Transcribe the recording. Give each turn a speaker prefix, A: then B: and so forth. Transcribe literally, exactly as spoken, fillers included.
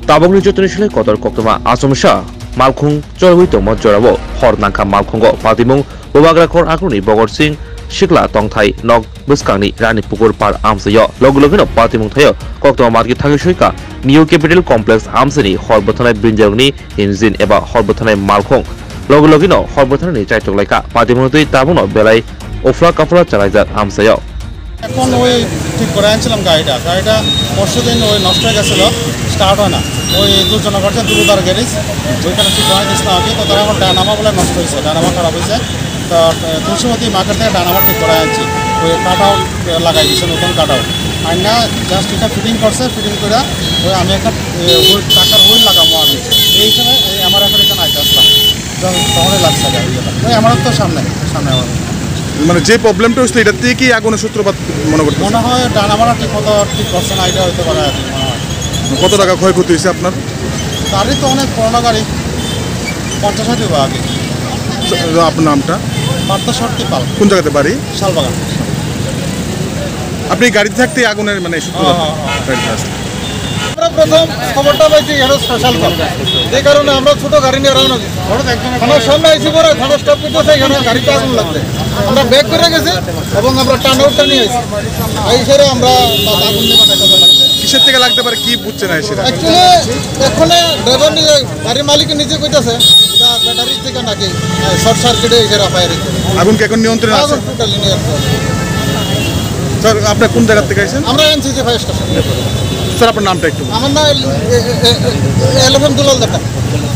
A: Tabong Nijotunishle Kotor Koktoma Asumsha, Malkung, Jorwito Mojoravo, Hornaka Malkongo, Patimung, Bobagrakor Akuni, Bogor Singh, Shikla Tongthai, Nog, Buskani, Rani Pukur Par Amsayo, Logologino, Patimung Tayo, Koktoma Market Tagishuika, New Capital Complex Amsani, Horbotana Binjani, Inzin Eba, Horbotana Malkong, Logologino, Horbotani Chaitoleka, Patimutui Tabuno, Belai, Ofra Kafra Chalaiza Amsayo.
B: এখন ওই ঠিক করে আনছিলাম গাড়িটা গাড়িটা পরশু দিন ওই নষ্ট হয়ে গেছিল স্টার্ট হয় না ওই দুজন করছে দুদার গ্যারেজ ওইখানে ঠিক হয় দিস না আগে তো তারা আমার ডায়নামা বলে নষ্ট হয়েছে ডায়নামা খারাপ হয়েছে তো তুলসীমতি মার্কেট থেকে ডায়নামা ঠিক করে আনছি ওই কাট আউট লাগাই দিচ্ছে নতুন কাট আউট আর না জাস্ট এটা ফিটিং করছে ফিটিং করে ওই আমি একটা হুইল টাকার হুইল লাগাবো আমি এই হিসাবে আমার এখন এখানে আইতে আসলাম তখনই লাগছে গাড়িটা ওই আমার তো সামনে সামনে আমার
C: মানে যে প্রবলেমটা হচ্ছে এটা থেকে কি আগুনের সূত্রপাত মনে করতে
B: মনে হয় ডানামারা ঠিক মতো ঠিক করছে না এটা হতে পারে আর মনে হয়
C: কত টাকা ক্ষয়ক্ষতি হয়েছে আপনার
B: গাড়ি তো অনেক পুরোনো গাড়ি পঞ্চাশ হাজার টাকা আগে
C: আপনার নামটা
B: পার্থ শর্তি পাল
C: কোন জায়গাতে বাড়ি
B: শালবাগান
C: আপনি গাড়িতে থাকতে আগুনের মানে সূত্রপাত
B: আমরা প্রথম খবরটা পাইছি এটা স্পেশাল কল এই কারণে আমরা ছোট গাড়ি নিয়ে রওনা দিই থানার সামনে আইসি পরে থানা স্টপ করতেছে এখানে গাড়িতে আগুন লাগছে আমরা ব্যাক করে গেছি এবং আমরা টার্ন আউটটা নিয়ে আসি এই সেরে আমরা আগুন দিয়ে মানে কথা লাগছে
C: কিসের থেকে লাগতে পারে কি বুঝছে না সেটা
B: অ্যাকচুয়ালি এখানে ড্রাইভার নিজে গাড়ির মালিক নিজে কইতাছে এটা ব্যাটারি থেকে নাকি শর্ট সার্কিটে এই সেরা ফায়ার হয়েছে
C: আগুন কি এখন নিয়ন্ত্রণে আছে
B: টোটালি নিয়ন্ত্রণ
C: স্যার আপনি কোন জায়গা থেকে আইছেন
B: আমরা এনসিসি ফায়ার স্টেশন
C: স্যার আপনার নামটা একটু
B: আমার নাম এলিফেন্ট দুলাল দেখা